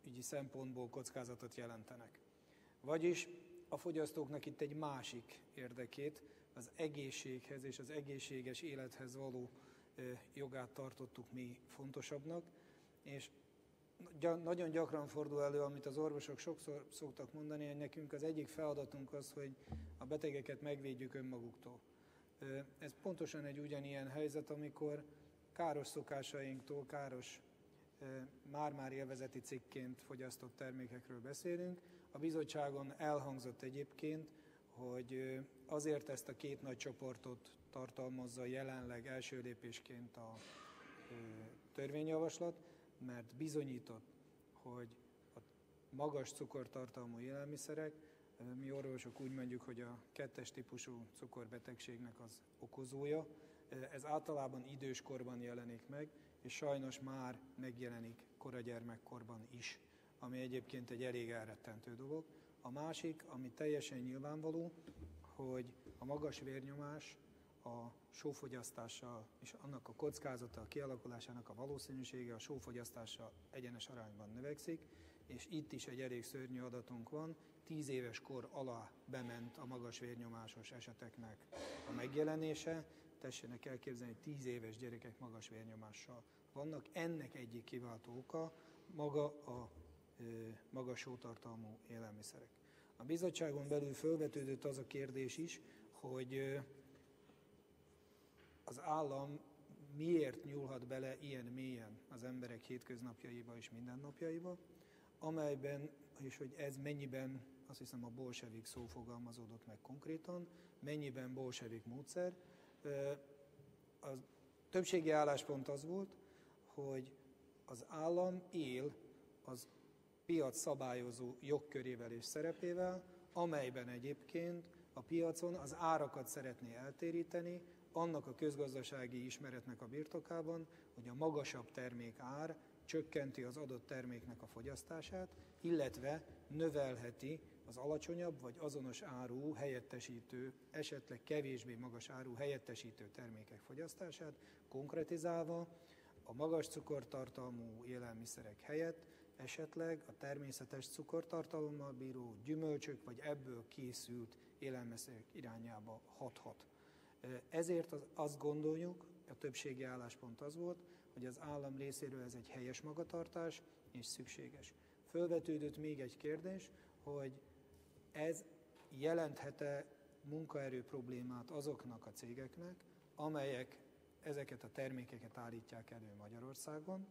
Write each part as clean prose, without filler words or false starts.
egészségügyi szempontból kockázatot jelentenek. Vagyis a fogyasztóknak itt egy másik érdekét, az egészséghez és az egészséges élethez való jogát tartottuk mi fontosabbnak, és nagyon gyakran fordul elő, amit az orvosok sokszor szoktak mondani, hogy nekünk az egyik feladatunk az, hogy a betegeket megvédjük önmaguktól. Ez pontosan egy ugyanilyen helyzet, amikor káros szokásainktól, káros, már-már élvezeti cikként fogyasztott termékekről beszélünk. A bizottságon elhangzott egyébként, hogy azért ezt a két nagy csoportot tartalmazza jelenleg első lépésként a törvényjavaslat, mert bizonyított, hogy a magas cukortartalmú élelmiszerek, mi orvosok úgy mondjuk, hogy a 2-es típusú cukorbetegségnek az okozója, ez általában időskorban jelenik meg, és sajnos már megjelenik koragyermekkorban is, ami egyébként egy elég elrettentő dolog. A másik, ami teljesen nyilvánvaló, hogy a magas vérnyomás a sófogyasztással és annak a kockázata, a kialakulásának a valószínűsége a sófogyasztással egyenes arányban növekszik, és itt is egy elég szörnyű adatunk van, 10 éves kor alá bement a magas vérnyomásos eseteknek a megjelenése. Tessenek elképzelni, hogy 10 éves gyerekek magas vérnyomással vannak. Ennek egyik kiváltó oka maga a magas sótartalmú élelmiszerek. A bizottságon belül felvetődött az a kérdés is, hogy az állam miért nyúlhat bele ilyen mélyen az emberek hétköznapjaiba és mindennapjaiba, amelyben, és hogy ez mennyiben, azt hiszem a bolsevik szó fogalmazódott meg konkrétan, mennyiben bolsevik módszer. A többségi álláspont az volt, hogy az állam él az piac szabályozó jogkörével és szerepével, amelyben egyébként a piacon az árakat szeretné eltéríteni, annak a közgazdasági ismeretnek a birtokában, hogy a magasabb termékár csökkenti az adott terméknek a fogyasztását, illetve növelheti az alacsonyabb vagy azonos áru helyettesítő, esetleg kevésbé magas áru helyettesítő termékek fogyasztását, konkretizálva a magas cukortartalmú élelmiszerek helyett esetleg a természetes cukortartalommal bíró gyümölcsök vagy ebből készült élelmiszerek irányába hathat. Ezért azt gondoljuk, a többségi álláspont az volt, hogy az állam részéről ez egy helyes magatartás és szükséges. Fölvetődött még egy kérdés, hogy ez jelenthet-e munkaerő problémát azoknak a cégeknek, amelyek ezeket a termékeket állítják elő Magyarországon,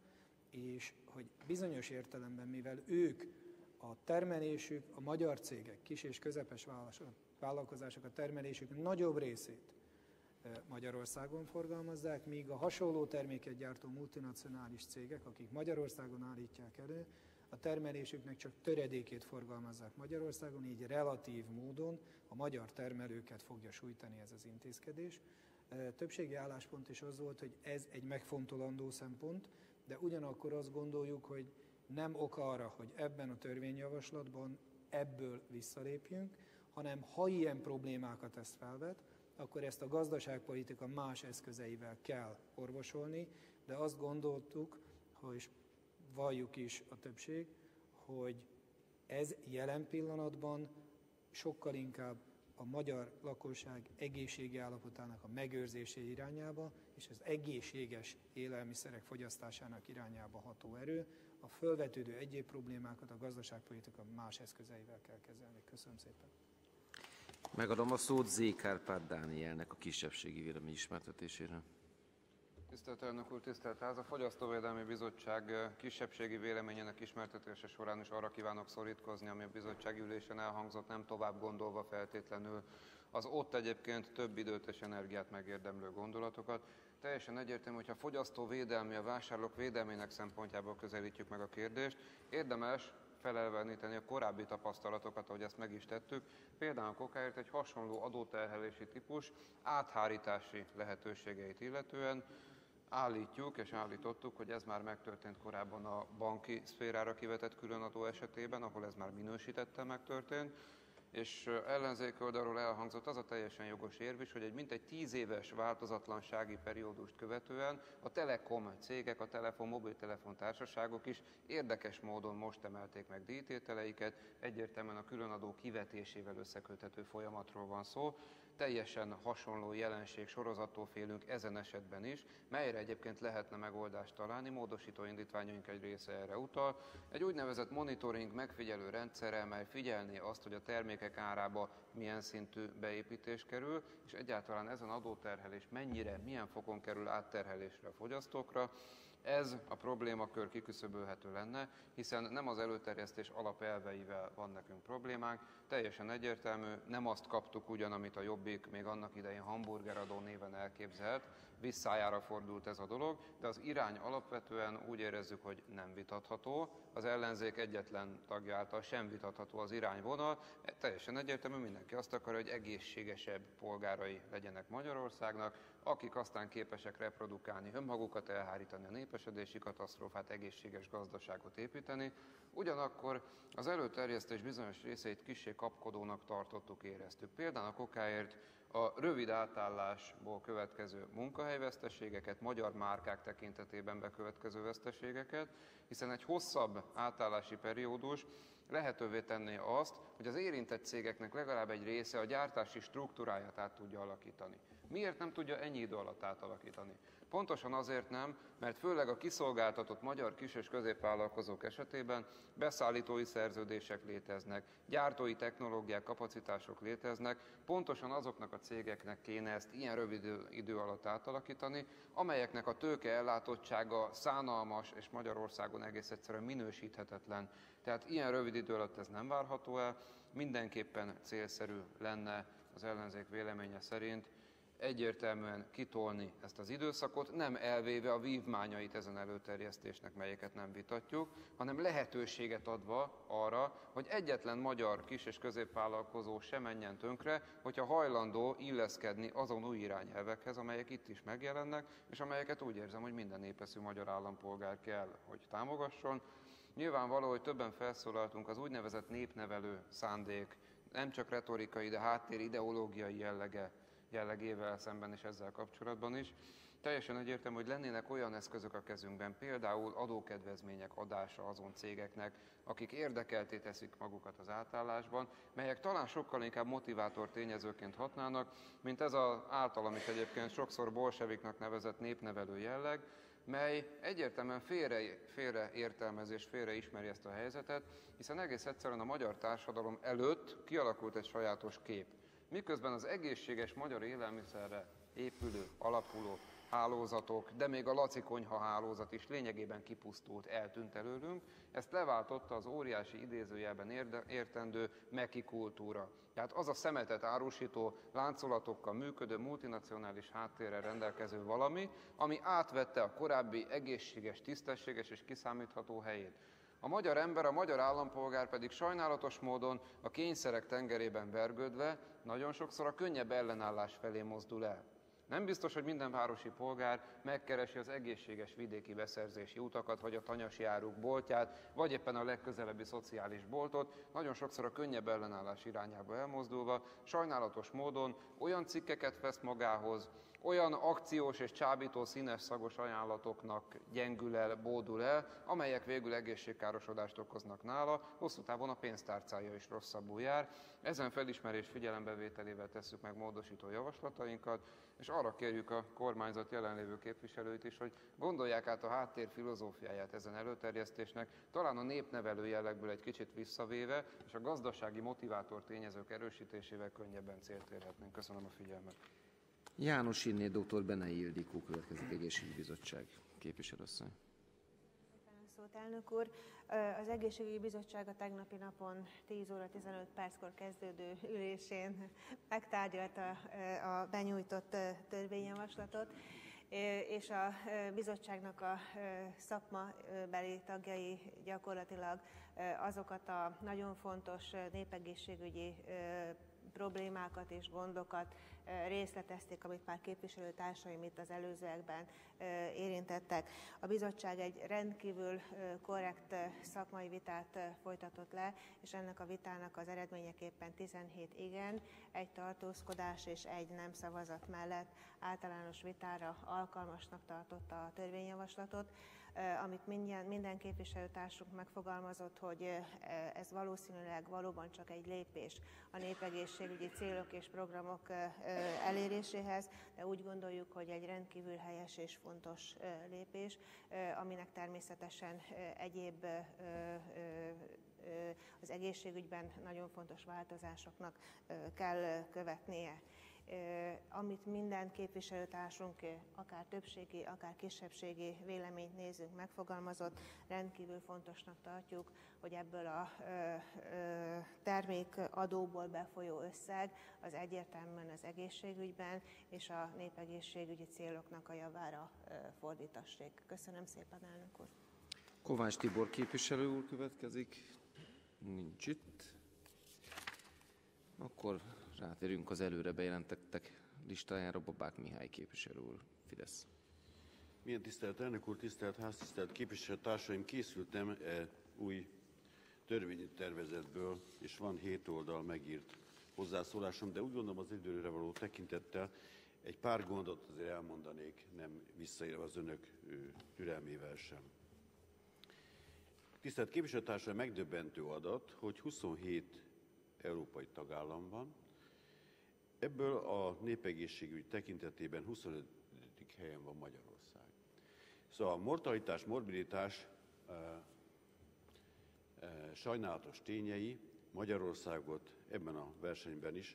és hogy bizonyos értelemben, mivel ők a termelésük, a magyar cégek, kis és közepes vállalkozások a termelésük nagyobb részét Magyarországon forgalmazzák, míg a hasonló terméket gyártó multinacionális cégek, akik Magyarországon állítják elő, a termelésüknek csak töredékét forgalmazzák Magyarországon, így relatív módon a magyar termelőket fogja sújtani ez az intézkedés. Többségi álláspont is az volt, hogy ez egy megfontolandó szempont, de ugyanakkor azt gondoljuk, hogy nem ok arra, hogy ebben a törvényjavaslatban ebből visszalépjünk, hanem ha ilyen problémákat ezt felvet, akkor ezt a gazdaságpolitika más eszközeivel kell orvosolni, de azt gondoltuk, és valljuk is a többség, hogy ez jelen pillanatban sokkal inkább a magyar lakosság egészségi állapotának a megőrzése irányába és az egészséges élelmiszerek fogyasztásának irányába ható erő. A fölvetődő egyéb problémákat a gazdaságpolitika más eszközeivel kell kezelni. Köszönöm szépen. Megadom a szót Z. Kárpát Dánielnek a kisebbségi vélemény ismertetésére. Tisztelt elnök úr, tisztelt ház! A Fogyasztóvédelmi Bizottság kisebbségi véleményének ismertetése során is arra kívánok szorítkozni, ami a bizottsági ülésen elhangzott, nem tovább gondolva feltétlenül az ott egyébként több időt és energiát megérdemlő gondolatokat. Teljesen egyértelmű, hogyha a fogyasztóvédelmi, a vásárlók védelmének szempontjából közelítjük meg a kérdést, érdemes felelveníteni a korábbi tapasztalatokat, ahogy ezt meg is tettük. Például a kokáért egy hasonló adóterhelési típus áthárítási lehetőségeit illetően állítjuk és állítottuk, hogy ez már megtörtént korábban a banki szférára kivetett különadó esetében, ahol ez már minősítetten megtörtént, És ellenzéki oldalról elhangzott az a teljesen jogos érv is, hogy egy mintegy 10 éves változatlansági periódust követően a telekom cégek, a mobiltelefon társaságok is érdekes módon most emelték meg díjtételeiket, egyértelműen a különadó kivetésével összeköthető folyamatról van szó. Teljesen hasonló jelenség sorozattól félünk ezen esetben is, melyre egyébként lehetne megoldást találni, módosító indítványaink egy része erre utal. Egy úgynevezett monitoring megfigyelő rendszerrel, mely figyelné azt, hogy a termékek árába milyen szintű beépítés kerül, és egyáltalán ezen adóterhelés mennyire, milyen fokon kerül átterhelésre a fogyasztókra. Ez a problémakör kiküszöbölhető lenne, hiszen nem az előterjesztés alapelveivel van nekünk problémánk, teljesen egyértelmű, nem azt kaptuk ugyan, amit a Jobbik még annak idején hamburgeradó néven elképzelt, visszájára fordult ez a dolog, de az irány alapvetően úgy érezzük, hogy nem vitatható, az ellenzék egyetlen tagja által sem vitatható az irányvonal, teljesen egyértelmű, mindenki azt akarja, hogy egészségesebb polgárai legyenek Magyarországnak, akik aztán képesek reprodukálni önmagukat, elhárítani a népesedési katasztrófát, egészséges gazdaságot építeni. Ugyanakkor az előterjesztés bizonyos részeit kissé kapkodónak tartottuk, éreztük. Például a kokáért a rövid átállásból következő munkahelyveszteségeket, magyar márkák tekintetében bekövetkező veszteségeket, hiszen egy hosszabb átállási periódus lehetővé tenné azt, hogy az érintett cégeknek legalább egy része a gyártási struktúráját át tudja alakítani. Miért nem tudja ennyi idő alatt átalakítani? Pontosan azért nem, mert főleg a kiszolgáltatott magyar kis- és középvállalkozók esetében beszállítói szerződések léteznek, gyártói technológiák, kapacitások léteznek, pontosan azoknak a cégeknek kéne ezt ilyen rövid idő alatt átalakítani, amelyeknek a tőke ellátottsága szánalmas és Magyarországon egész egyszerűen minősíthetetlen. Tehát ilyen rövid idő alatt ez nem várható el, mindenképpen célszerű lenne az ellenzék véleménye szerint egyértelműen kitolni ezt az időszakot, nem elvéve a vívmányait ezen előterjesztésnek, melyeket nem vitatjuk, hanem lehetőséget adva arra, hogy egyetlen magyar kis- és középvállalkozó sem menjen tönkre, hogyha hajlandó illeszkedni azon új irányelvekhez, amelyek itt is megjelennek, és amelyeket úgy érzem, hogy minden népeszű magyar állampolgár kell, hogy támogasson. Nyilvánvaló, hogy többen felszólaltunk, az úgynevezett népnevelő szándék, nem csak retorikai, de háttér ideológiai jellegével szemben és ezzel kapcsolatban is. Teljesen egyértelmű, hogy lennének olyan eszközök a kezünkben, például adókedvezmények adása azon cégeknek, akik érdekelté teszik magukat az átállásban, melyek talán sokkal inkább motivátor tényezőként hatnának, mint ez az általam is egyébként sokszor bolseviknak nevezett népnevelő jelleg, mely egyértelműen félreértelmez és félreismeri ezt a helyzetet, hiszen egész egyszerűen a magyar társadalom előtt kialakult egy sajátos kép. Miközben az egészséges magyar élelmiszerre épülő, alapuló hálózatok, de még a Laci konyha hálózat is lényegében kipusztult, eltűnt előlünk, ezt leváltotta az óriási idézőjelben értendő meki kultúra. Tehát az a szemetet árusító, láncolatokkal működő, multinacionális háttérrel rendelkező valami, ami átvette a korábbi egészséges, tisztességes és kiszámítható helyét. A magyar ember, a magyar állampolgár pedig sajnálatos módon a kényszerek tengerében vergődve nagyon sokszor a könnyebb ellenállás felé mozdul el. Nem biztos, hogy minden városi polgár megkeresi az egészséges vidéki beszerzési utakat, vagy a tanyasi áruk boltját, vagy éppen a legközelebbi szociális boltot, nagyon sokszor a könnyebb ellenállás irányába elmozdulva, sajnálatos módon olyan cikkeket vesz magához, olyan akciós és csábító színes szagos ajánlatoknak gyengül el, bódul el, amelyek végül egészségkárosodást okoznak nála, hosszú távon a pénztárcája is rosszabbul jár. Ezen felismerés figyelembevételével tesszük meg módosító javaslatainkat, és arra kérjük a kormányzat jelenlévő képviselőit is, hogy gondolják át a háttér filozófiáját ezen előterjesztésnek, talán a népnevelő jellegből egy kicsit visszavéve, és a gazdasági motivátor tényezők erősítésével könnyebben célt érhetnénk. Köszönöm a figyelmet. János Inné dr. Benei Ildikó következik, Egészségügyi Bizottság képviselőasszony. Szót, elnök úr. Az Egészségügyi Bizottság a tegnapi napon 10 óra 15 perckor kezdődő ülésén megtárgyalta a benyújtott törvényjavaslatot, és a bizottságnak a szakmabeli tagjai gyakorlatilag azokat a nagyon fontos népegészségügyi problémákat és gondokat részletezték, amit már képviselőtársaim itt az előzőekben érintettek. A bizottság egy rendkívül korrekt szakmai vitát folytatott le, és ennek a vitának az eredményeképpen 17 igen, egy tartózkodás és egy nem szavazat mellett általános vitára alkalmasnak tartotta a törvényjavaslatot, amit minden képviselőtársunk megfogalmazott, hogy ez valószínűleg valóban csak egy lépés a népegészségügyi célok és programok eléréséhez, de úgy gondoljuk, hogy egy rendkívül helyes és fontos lépés, aminek természetesen egyéb az egészségügyben nagyon fontos változásoknak kell követnie. Amit minden képviselőtársunk, akár többségi, akár kisebbségi véleményt nézünk, megfogalmazott, rendkívül fontosnak tartjuk, hogy ebből a termékadóból befolyó összeg az egyértelműen az egészségügyben és a népegészségügyi céloknak a javára fordítassék. Köszönöm szépen, elnök úr! Kovács Tibor képviselő úr következik. Nincs itt. Akkor rátérünk az előre bejelentettek listájára. Babák Mihály képviselő úr, Fidesz. Milyen tisztelt elnök úr, tisztelt ház, tisztelt képviselőtársaim, készültem új törvénytervezetből, és van 7 oldal megírt hozzászólásom, de úgy gondolom az időre való tekintettel egy pár gondot azért elmondanék, nem visszaélve az önök türelmével sem. Tisztelt képviselőtársaim, megdöbbentő adat, hogy 27 európai tagállam van, ebből a népegészségügy tekintetében 25. helyen van Magyarország. Szóval a mortalitás, morbiditás sajnálatos tényei Magyarországot ebben a versenyben is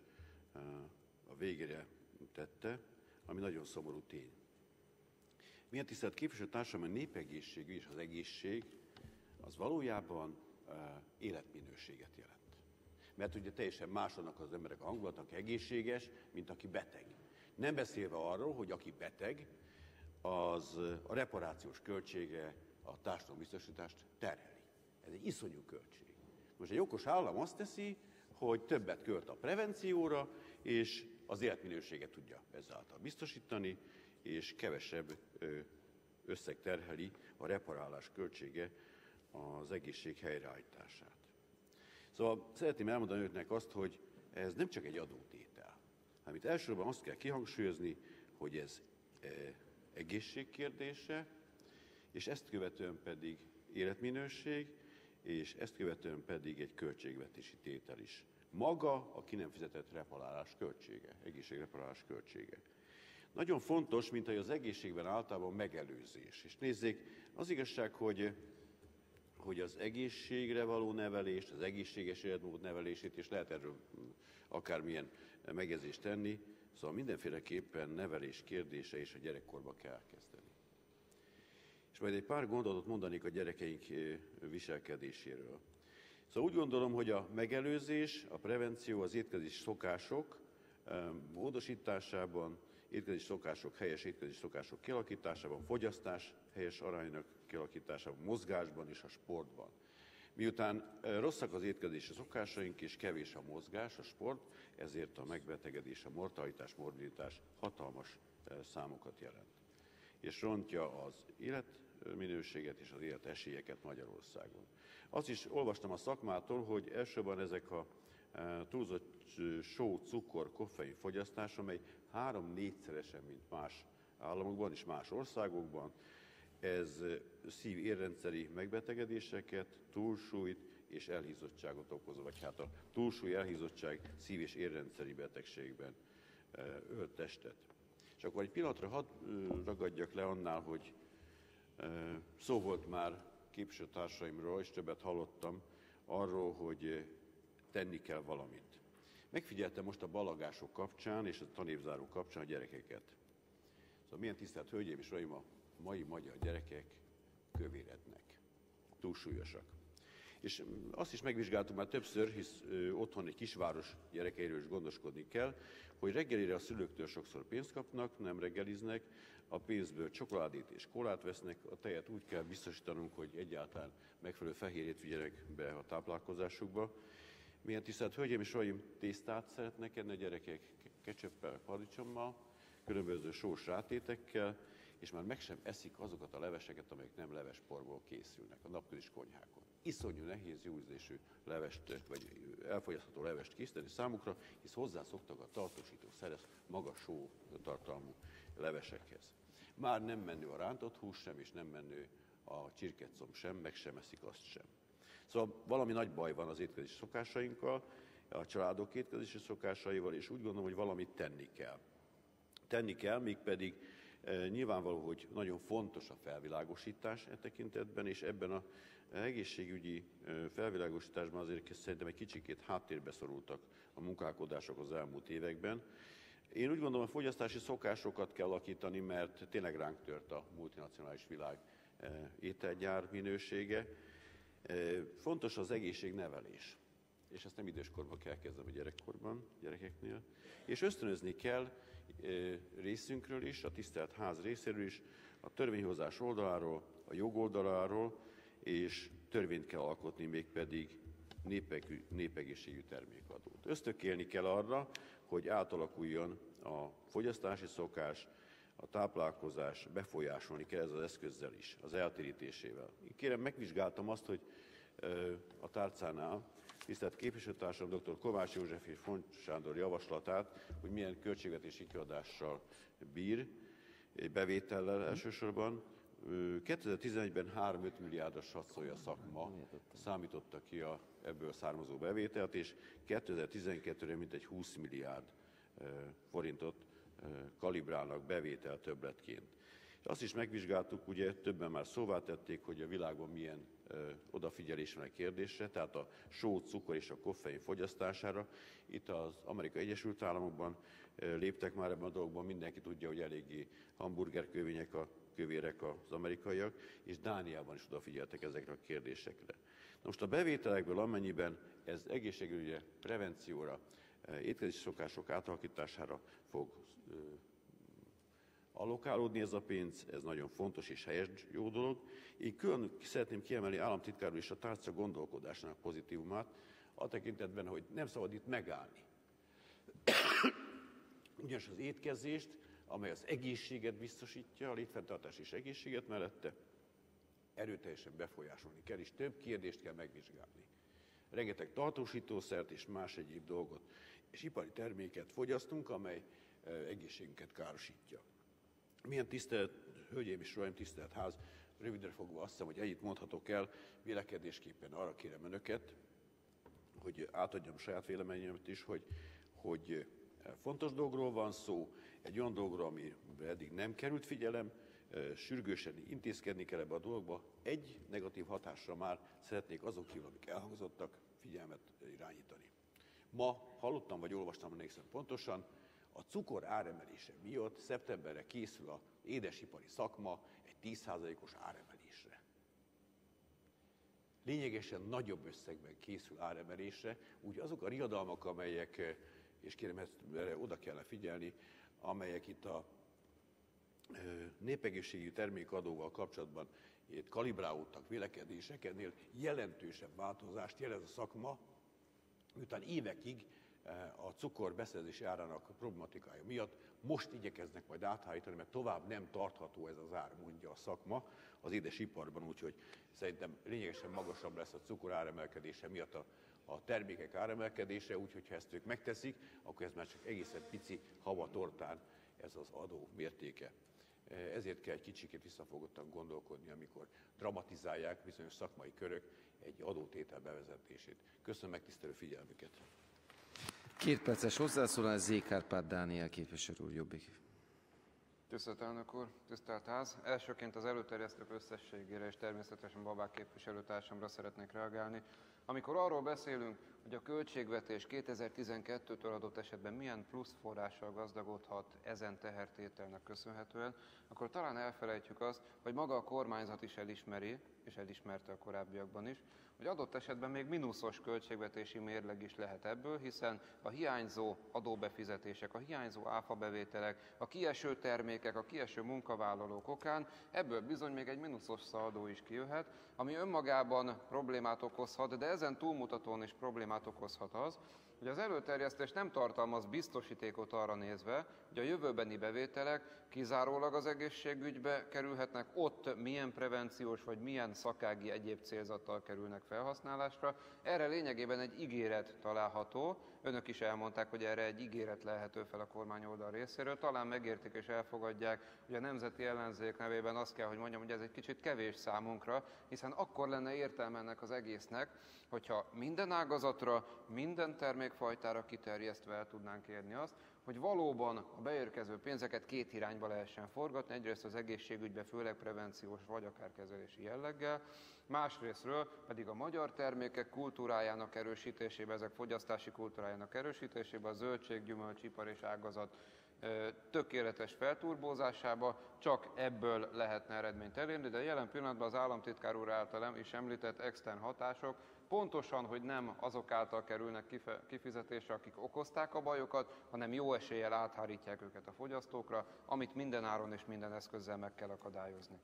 a végére tette, ami nagyon szomorú tény. Milyen tisztelt képviselőtársaim, a népegészségügy és az egészség az valójában életminőséget jelent. Mert ugye teljesen más annak az emberek a hangulatnak egészséges, mint aki beteg. Nem beszélve arról, hogy aki beteg, az a reparációs költsége a társadalombiztosítást terheli. Ez egy iszonyú költség. Most egy okos állam azt teszi, hogy többet költ a prevencióra, és az életminőséget tudja ezáltal biztosítani, és kevesebb összeg terheli a reparálás költsége az egészség helyreállítását. Szóval szeretném elmondani önöknek azt, hogy ez nem csak egy adótétel, hanem itt elsősorban azt kell kihangsúlyozni, hogy ez egészség kérdése, és ezt követően pedig életminőség, és ezt követően pedig egy költségvetési tétel is. Maga a ki nem fizetett reparálás költsége, egészségreparálás költsége. Nagyon fontos, mint hogy az egészségben általában megelőzés. És nézzék, az igazság, hogy az egészségre való nevelést, az egészséges életmód nevelését, és lehet erről akármilyen megjegyzést tenni, szóval mindenféleképpen nevelés kérdése és a gyerekkorba kell kezdeni. És majd egy pár gondolatot mondanék a gyerekeink viselkedéséről. Szóval úgy gondolom, hogy a megelőzés, a prevenció, az étkezési szokások módosításában, étkezési szokások, helyes étkezési szokások kialakításában, fogyasztás helyes aránynak kialakításában, mozgásban és a sportban. Miután rosszak az étkezési szokásaink és kevés a mozgás, a sport, ezért a megbetegedés, a mortalitás, morbiditás hatalmas számokat jelent. És rontja az életminőséget és az életesélyeket Magyarországon. Azt is olvastam a szakmától, hogy elsősorban ezek a túlzott só, cukor, koffein fogyasztás, amely 3-4-szeresen, mint más államokban és más országokban, ez szív-érrendszeri megbetegedéseket, túlsúlyt és elhízottságot okoz, vagy hát a túlsúly, elhízottság szív- és érrendszeri betegségben ölt testet. És akkor egy pillanatra hadd ragadjak le annál, hogy szó volt már képviselőtársaimról, és többet hallottam arról, hogy tenni kell valamit. Megfigyeltem most a ballagások kapcsán és a tanévzáró kapcsán a gyerekeket. Szóval milyen tisztelt hölgyeim és uraim, a mai magyar gyerekek kövérednek, túlsúlyosak. És azt is megvizsgáltuk már többször, hisz otthon egy kisváros gyerekeiről is gondoskodni kell, hogy reggelire a szülőktől sokszor pénzt kapnak, nem reggeliznek, a pénzből csokoládét és kólát vesznek, a tejet úgy kell biztosítanunk, hogy egyáltalán megfelelő fehérjét vigyenek be a táplálkozásukba. Milyen tisztelt Hölgyeim és Uraim, tésztát szeretnek enni a gyerekek kecsöppel, paradicsommal, különböző sós rátétekkel, és már meg sem eszik azokat a leveseket, amelyek nem levesporból készülnek a napközis konyhákon. Iszonyú nehéz, jó ízlésű levest, vagy elfogyasztható levest készíteni számukra, hisz hozzászoktak a tartósító szerez magas só tartalmú levesekhez. Már nem menő a rántott hús sem, és nem menő a csirkecomb sem, meg sem eszik azt sem. Szóval valami nagy baj van az étkezési szokásainkkal, a családok étkezési szokásaival, és úgy gondolom, hogy valamit tenni kell. Tenni kell, mégpedig nyilvánvaló, hogy nagyon fontos a felvilágosítás e tekintetben, és ebben az egészségügyi felvilágosításban azért szerintem egy kicsikét háttérbe szorultak a munkálkodások az elmúlt években. Én úgy gondolom, hogy fogyasztási szokásokat kell alakítani, mert tényleg ránk tört a multinacionális világ ételgyár minősége. Fontos az egészségnevelés, és ezt nem időskorban kell kezdeni, a gyerekkorban, gyerekeknél. És ösztönözni kell részünkről is, a tisztelt ház részéről is, a törvényhozás oldaláról, a jog oldaláról, és törvényt kell alkotni, mégpedig népegészségű termékadót. Ösztökélni kell arra, hogy átalakuljon a fogyasztási szokás, a táplálkozás, befolyásolni kell ezzel az eszközzel is, az eltérítésével. Én kérem, megvizsgáltam azt, hogy a tárcánál tisztelt képviselőtársam dr. Kovács József és Font Sándor javaslatát, hogy milyen költségvetési kiadással bír, bevétellel elsősorban. 2011-ben 3-5 milliárdos satszolja szakma számította ki ebből származó bevételt, és 2012-re mintegy 20 milliárd forintot kalibrálnak bevétel többletként. És azt is megvizsgáltuk, ugye többen már szóvá tették, hogy a világban milyen odafigyelés van a kérdésre, tehát a só, cukor és a koffein fogyasztására. Itt az Amerikai Egyesült Államokban léptek már ebben a dologban, mindenki tudja, hogy eléggé hamburgerkövények a kövérek az amerikaiak, és Dániában is odafigyeltek ezekre a kérdésekre. Most a bevételekből amennyiben ez egészségügyre, prevencióra, étkezési szokások átalakítására fog allokálódni ez a pénz, ez nagyon fontos és helyes jó dolog. Én külön szeretném kiemelni államtitkár úr és a tárca gondolkodásának pozitívumát, a tekintetben, hogy nem szabad itt megállni. Ugyanis az étkezést, amely az egészséget biztosítja, a létfenntartás és egészséget mellette, erőteljesen befolyásolni kell, és több kérdést kell megvizsgálni. Rengeteg tartósítószert és más egyéb dolgot és ipari terméket fogyasztunk, amely egészségünket károsítja. Milyen tisztelt Hölgyeim és Uraim, tisztelt ház, rövidre fogva azt hiszem, hogy ennyit mondhatok el, vélekedésképpen arra kérem önöket, hogy átadjam saját véleményemet is, hogy fontos dologról van szó, egy olyan dologról, amire eddig nem került figyelem, sürgősen intézkedni kell ebbe a dologba. Egy negatív hatásra már szeretnék azok kívül, amik elhangzottak, figyelmet irányítani. Ma hallottam, vagy olvastam, emlékszem pontosan, a cukor áremelése miatt szeptemberre készül az édesipari szakma egy 10%-os áremelésre. Lényegesen nagyobb összegben készül áremelésre, úgy azok a riadalmak, amelyek, és kérem, erre oda kell figyelni, amelyek itt a népegészségügyi termékadóval kapcsolatban kalibrálódtak vélekedések, ennél jelentősebb változást jelez a szakma, miután évekig a cukor beszerzési árának problematikája miatt most igyekeznek majd áthárítani, mert tovább nem tartható ez az ár, mondja a szakma az édesiparban, úgyhogy szerintem lényegesen magasabb lesz a cukor áremelkedése miatt a termékek áremelkedése, úgyhogy ha ezt ők megteszik, akkor ez már csak egészen pici havatortán ez az adó mértéke. Ezért kell egy kicsikét visszafogottan gondolkodni, amikor dramatizálják bizonyos szakmai körök egy adótétel bevezetését. Köszönöm megtisztelő figyelmüket! 2 perces hozzászólás, Z. Kárpát Dániel képviselő úr, Jobbik. Tisztelt elnök úr, tisztelt ház! Elsőként az előterjesztők összességére és természetesen Babák képviselőtársamra szeretnék reagálni. Amikor arról beszélünk, hogy a költségvetés 2012-től adott esetben milyen plusz forrással gazdagodhat ezen tehertételnek köszönhetően, akkor talán elfelejtjük azt, hogy maga a kormányzat is elismeri, és elismerte a korábbiakban is, hogy adott esetben még mínuszos költségvetési mérleg is lehet ebből, hiszen a hiányzó adóbefizetések, a hiányzó áfabevételek, a kieső termékek, a kieső munkavállalók okán ebből bizony még egy mínuszos szaldó is kijöhet, ami önmagában problémát okozhat, de ezen túlmutatóan is problémát okozhat az, hogy az előterjesztés nem tartalmaz biztosítékot arra nézve, hogy a jövőbeni bevételek kizárólag az egészségügybe kerülhetnek, ott milyen prevenciós vagy milyen szakági egyéb célzattal kerülnek felhasználásra. Erre lényegében egy ígéret található. Önök is elmondták, hogy erre egy ígéret lehető fel a kormányoldal részéről. Talán megértik és elfogadják, hogy a nemzeti ellenzék nevében azt kell, hogy mondjam, hogy ez egy kicsit kevés számunkra, hiszen akkor lenne értelme ennek az egésznek, hogyha minden ágazatra, minden termékfajtára kiterjesztve el tudnánk érni azt, hogy valóban a beérkező pénzeket két irányba lehessen forgatni, egyrészt az egészségügybe, főleg prevenciós vagy akár kezelési jelleggel, másrésztről pedig a magyar termékek kultúrájának erősítésébe, ezek fogyasztási kultúrájának erősítésébe, a zöldség, gyümölcs, ipar és ágazat tökéletes felturbózásába, csak ebből lehetne eredményt elérni, de jelen pillanatban az államtitkár úr által is említett extern hatások pontosan, hogy nem azok által kerülnek kifizetésre, akik okozták a bajokat, hanem jó eséllyel áthárítják őket a fogyasztókra, amit minden áron és minden eszközzel meg kell akadályozni.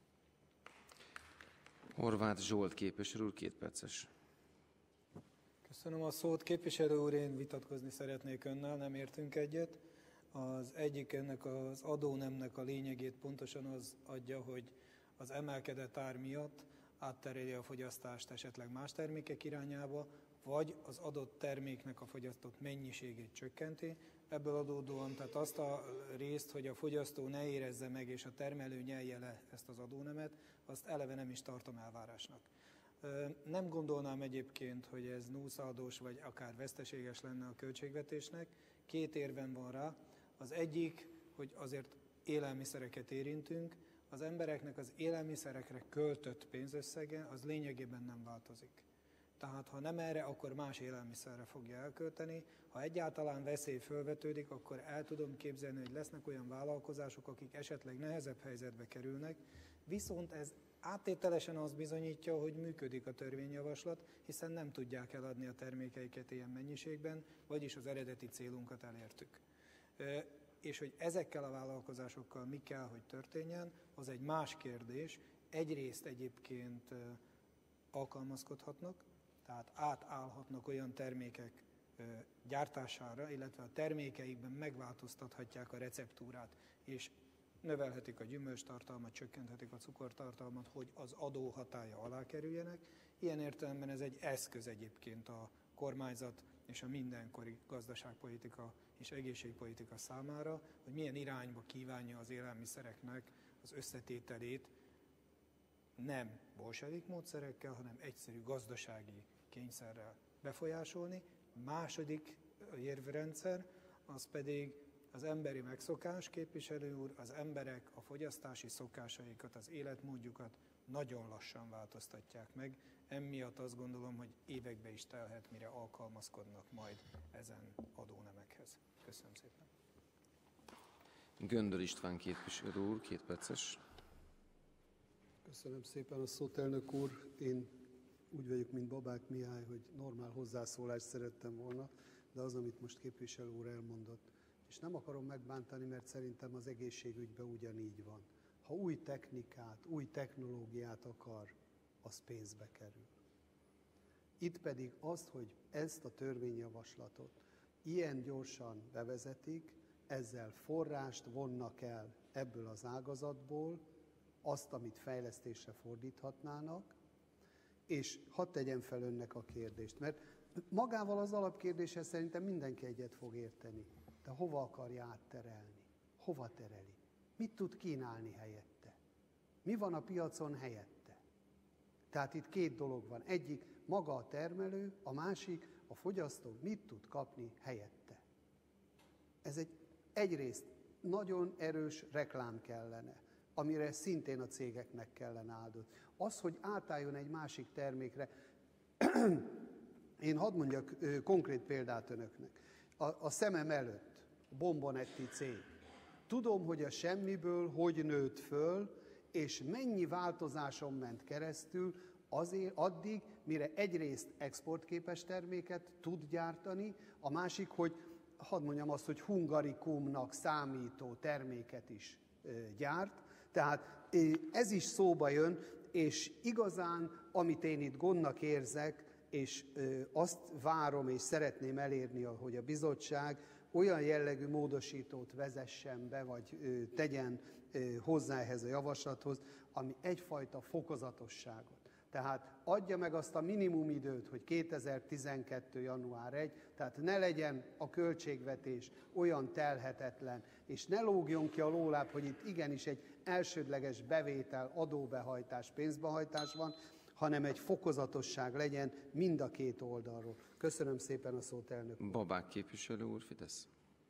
Horváth Zsolt képviselő úr, 2 perces. Köszönöm a szót. Képviselő úr, én vitatkozni szeretnék önnel, nem értünk egyet. Az egyik ennek az adónemnek a lényegét pontosan az adja, hogy az emelkedett ár miatt áttereli a fogyasztást esetleg más termékek irányába, vagy az adott terméknek a fogyasztott mennyiségét csökkenti. Ebből adódóan, tehát azt a részt, hogy a fogyasztó ne érezze meg és a termelő nyelje le ezt az adónemet, azt eleve nem is tartom elvárásnak. Nem gondolnám egyébként, hogy ez núszadós vagy akár veszteséges lenne a költségvetésnek. 2 érvem van rá. Az egyik, hogy azért élelmiszereket érintünk, az embereknek az élelmiszerekre költött pénzösszege az lényegében nem változik. Tehát ha nem erre, akkor más élelmiszerre fogja elkölteni. Ha egyáltalán veszély fölvetődik, akkor el tudom képzelni, hogy lesznek olyan vállalkozások, akik esetleg nehezebb helyzetbe kerülnek, viszont ez áttételesen azt bizonyítja, hogy működik a törvényjavaslat, hiszen nem tudják eladni a termékeiket ilyen mennyiségben, vagyis az eredeti célunkat elértük. És hogy ezekkel a vállalkozásokkal mi kell, hogy történjen, az egy más kérdés. Egyrészt egyébként alkalmazkodhatnak, tehát átállhatnak olyan termékek gyártására, illetve a termékeikben megváltoztathatják a receptúrát, és növelhetik a gyümölcstartalmat, csökkenthetik a cukortartalmat, hogy az adó hatálya alá kerüljenek. Ilyen értelemben ez egy eszköz egyébként a kormányzat és a mindenkori gazdaságpolitika és egészségpolitika számára, hogy milyen irányba kívánja az élelmiszereknek az összetételét nem bolsevik módszerekkel, hanem egyszerű gazdasági kényszerrel befolyásolni. Második érvrendszer, az pedig az emberi megszokás, képviselő úr, az emberek a fogyasztási szokásaikat, az életmódjukat nagyon lassan változtatják meg. Emiatt azt gondolom, hogy évekbe is telhet, mire alkalmazkodnak majd ezen adónemekhez. Köszönöm szépen. Göndör István képviselő úr, 2 perces. Köszönöm szépen a szót, elnök úr. Én úgy vagyok, mint Babák Mihály, hogy normál hozzászólást szerettem volna, de az, amit most képviselő úr elmondott, és nem akarom megbántani, mert szerintem az egészségügyben ugyanígy van. Ha új technikát, új technológiát akar, az pénzbe kerül. Itt pedig azt, hogy ezt a törvényjavaslatot ilyen gyorsan bevezetik, ezzel forrást vonnak el ebből az ágazatból, azt, amit fejlesztésre fordíthatnának, és hadd tegyem fel önnek a kérdést, mert magával az alapkérdéssel szerintem mindenki egyet fog érteni. De hova akarja átterelni? Hova tereli? Mit tud kínálni helyette? Mi van a piacon helyette? Tehát itt 2 dolog van. Egyik maga a termelő, a másik a fogyasztó mit tud kapni helyette. Ez egyrészt nagyon erős reklám kellene, amire szintén a cégeknek kellene áldozni. Az, hogy átálljon egy másik termékre, én hadd mondjak konkrét példát önöknek. A szemem előtt, a Bombonetti cég. Tudom, hogy a semmiből hogy nőtt föl, és mennyi változáson ment keresztül azért addig, mire egyrészt exportképes terméket tud gyártani, a másik, hogy hadd mondjam azt, hogy hungarikumnak számító terméket is gyárt. Tehát ez is szóba jön, és igazán, amit én itt gondnak érzek, és azt várom és szeretném elérni, hogy a bizottság olyan jellegű módosítót vezessen be, vagy tegyen hozzá ehhez a javaslathoz, ami egyfajta fokozatosságot. Tehát adja meg azt a minimum időt, hogy 2012. január 1, tehát ne legyen a költségvetés olyan telhetetlen, és ne lógjon ki a lóláb, hogy itt igenis egy elsődleges bevétel, adóbehajtás, pénzbehajtás van, hanem egy fokozatosság legyen mind a két oldalról. Köszönöm szépen a szót, elnök úr. Babák képviselő úr, Fidesz.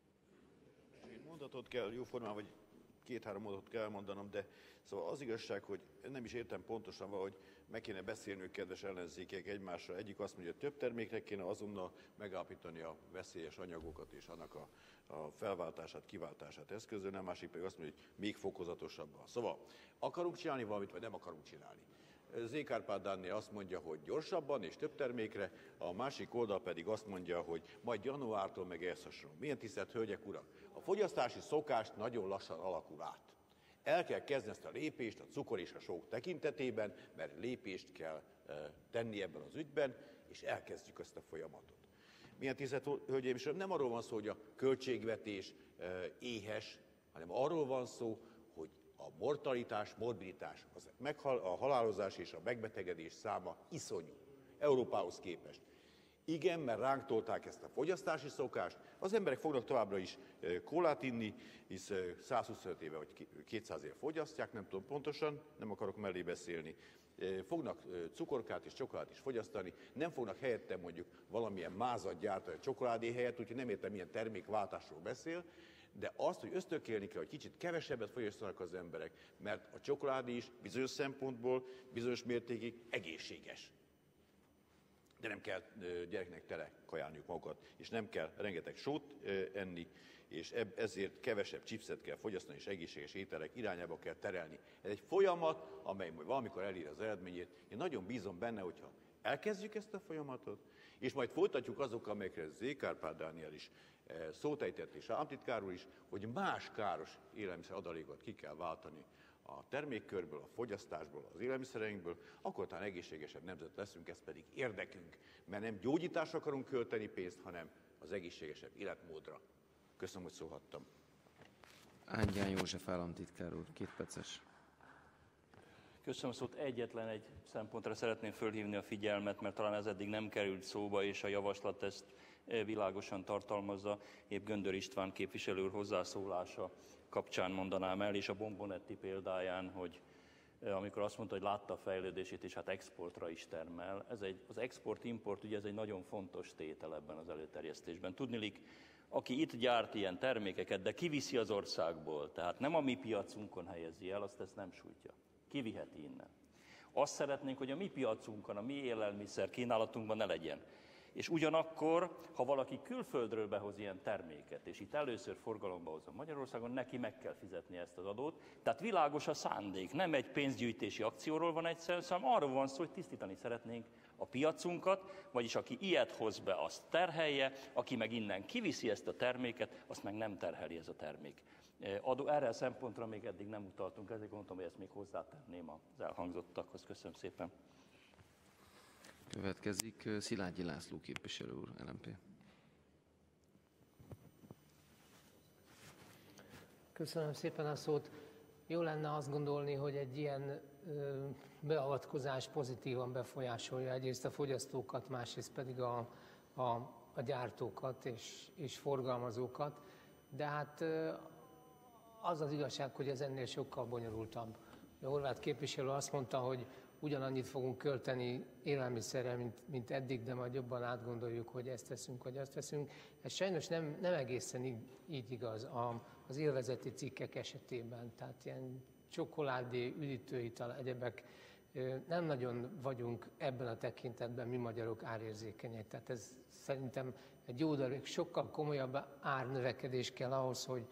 Mondatot kell jóformán, vagy 2-3 mondatot kell mondanom, de szóval az igazság, hogy nem is értem pontosan valahogy meg kéne beszélnünk, kedves ellenzékek, egymásra. Egyik azt mondja, hogy több termékre kéne azonnal megállapítani a veszélyes anyagokat és annak a felváltását, kiváltását eszközölni, a másik pedig azt mondja, hogy még fokozatosabban. Szóval akarunk csinálni valamit, vagy nem akarunk csinálni. Z. Kárpát Dániel azt mondja, hogy gyorsabban és több termékre, a másik oldal pedig azt mondja, hogy majd januártól meg ehhez hasonló. Milyen tisztelt hölgyek, urak! A fogyasztási szokást nagyon lassan alakul át. El kell kezdeni ezt a lépést a cukor és a sók tekintetében, mert lépést kell tenni ebben az ügyben, és elkezdjük ezt a folyamatot. Milyen tisztelt hölgyeim és uraim, nem arról van szó, hogy a költségvetés éhes, hanem arról van szó, hogy a mortalitás, morbiditás, a halálozás és a megbetegedés száma iszonyú Európához képest. Igen, mert ránk tolták ezt a fogyasztási szokást, az emberek fognak továbbra is kólát inni, hisz 125 éve vagy 200 éve fogyasztják, nem tudom pontosan, nem akarok mellé beszélni. Fognak cukorkát és csokoládét is fogyasztani, nem fognak helyette mondjuk valamilyen mázat gyártani a csokoládé helyett, úgyhogy nem értem, milyen termékváltásról beszél, de azt, hogy ösztökélni kell, hogy kicsit kevesebbet fogyasztanak az emberek, mert a csokoládé is bizonyos szempontból, bizonyos mértékig egészséges. De nem kell gyereknek tele kajálniuk magukat, és nem kell rengeteg sót enni, és ezért kevesebb chipset kell fogyasztani, és egészséges ételek irányába kell terelni. Ez egy folyamat, amely majd valamikor elér az eredményét. Én nagyon bízom benne, hogyha elkezdjük ezt a folyamatot, és majd folytatjuk azokkal, amelyekre Z. Kárpát Dániel is szót ejtett, és államtitkár úr is, hogy más káros élelmiszer adalékot ki kell váltani a termékkörből, a fogyasztásból, az élelmiszereinkből, akkor talán egészségesebb nemzet leszünk, ez pedig érdekünk, mert nem gyógyításra akarunk költeni pénzt, hanem az egészségesebb életmódra. Köszönöm, hogy szólhattam. Ángyán József államtitkár úr, 2 perces. Köszönöm szót. Egyetlen egy szempontra szeretném fölhívni a figyelmet, mert talán ez eddig nem került szóba, és a javaslat ezt világosan tartalmazza. Épp Göndör István képviselő úr hozzászólása kapcsán mondanám el, és a Bombonetti példáján, hogy amikor azt mondta, hogy látta a fejlődését, és hát exportra is termel. Az export-import, ugye ez egy nagyon fontos tétel ebben az előterjesztésben. Tudniillik, aki itt gyárt ilyen termékeket, de kiviszi az országból, tehát nem a mi piacunkon helyezi el, azt ezt nem sújtja. Kiviheti innen. Azt szeretnénk, hogy a mi piacunkon, a mi élelmiszer kínálatunkban ne legyen. És ugyanakkor, ha valaki külföldről behoz ilyen terméket, és itt először forgalomba hozza Magyarországon, neki meg kell fizetni ezt az adót. Tehát világos a szándék, nem egy pénzgyűjtési akcióról van egyszer, hanem arról van szó, hogy tisztítani szeretnénk a piacunkat, vagyis aki ilyet hoz be, azt terhelje, aki meg innen kiviszi ezt a terméket, azt meg nem terheli ez a termék. Erre a szempontra még eddig nem utaltunk, ezért gondolom, hogy ezt még hozzátenném az elhangzottakhoz. Köszönöm szépen. Következik Szilágyi László képviselő úr, LMP. Köszönöm szépen a szót. Jó lenne azt gondolni, hogy egy ilyen beavatkozás pozitívan befolyásolja egyrészt a fogyasztókat, másrészt pedig a gyártókat és forgalmazókat. De hát az az igazság, hogy ez ennél sokkal bonyolultabb. A Horváth képviselő azt mondta, hogy ugyanannyit fogunk költeni élelmiszerre, mint eddig, de majd jobban átgondoljuk, hogy ezt veszünk, vagy azt veszünk. Ez sajnos nem egészen így igaz az élvezeti cikkek esetében. Tehát ilyen csokoládé, üdítőital, egyebek, nem nagyon vagyunk ebben a tekintetben mi magyarok árérzékenyek. Tehát ez szerintem egy jó darab, sokkal komolyabb árnövekedés kell ahhoz,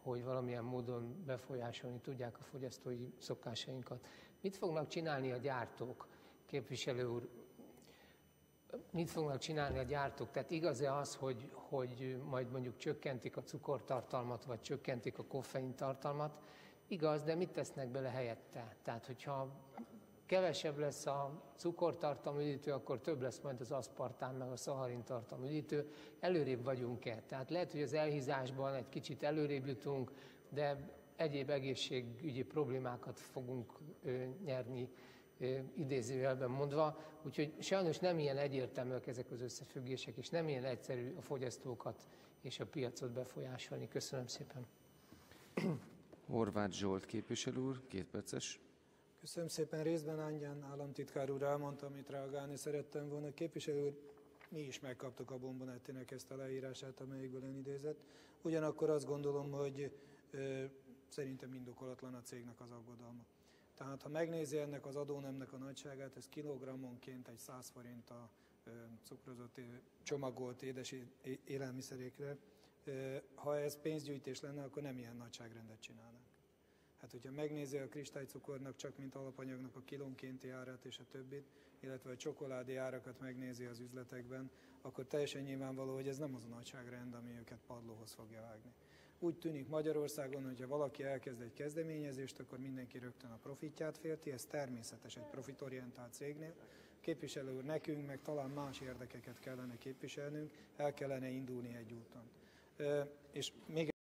hogy valamilyen módon befolyásolni tudják a fogyasztói szokásainkat. Mit fognak csinálni a gyártók, képviselő úr? Mit fognak csinálni a gyártók? Tehát igaz-e az, hogy majd mondjuk csökkentik a cukortartalmat, vagy csökkentik a koffein tartalmat? Igaz, de mit tesznek bele helyette? Tehát, hogyha kevesebb lesz a cukortartalmú üdítő, akkor több lesz majd az aszpartán, meg a szaharin tartalmú üdítő. Előrébb vagyunk-e? Tehát lehet, hogy az elhízásban egy kicsit előrébb jutunk, de egyéb egészségügyi problémákat fogunk nyerni, idézőjelben mondva. Úgyhogy sajnos nem ilyen egyértelműek ezek az összefüggések, és nem ilyen egyszerű a fogyasztókat és a piacot befolyásolni. Köszönöm szépen. Horváth Zsolt képviselő úr, 2 perces. Köszönöm szépen. Részben Angyán államtitkár úr elmondta, amit reagálni szerettem volna. Képviselő úr, mi is megkaptuk a Bombonettinek ezt a leírását, amelyikből ön idézett. Ugyanakkor azt gondolom, hogy szerintem indokolatlan a cégnek az aggodalma. Tehát ha megnézi ennek az adónemnek a nagyságát, ez kilogrammonként egy 100 forint a cukrozott, csomagolt édes élelmiszerékre. Ha ez pénzgyűjtés lenne, akkor nem ilyen nagyságrendet csinálnánk. Hát, hogyha megnézi a kristálycukornak csak mint alapanyagnak a kilónkénti árát és a többit, illetve a csokoládé árakat megnézi az üzletekben, akkor teljesen nyilvánvaló, hogy ez nem az a nagyságrend, ami őket padlóhoz fogja vágni. Úgy tűnik Magyarországon, hogyha valaki elkezd egy kezdeményezést, akkor mindenki rögtön a profitját félti, ez természetes egy profitorientált cégnél. Képviselő úr, nekünk meg talán más érdekeket kellene képviselnünk, el kellene indulni egy úton. És még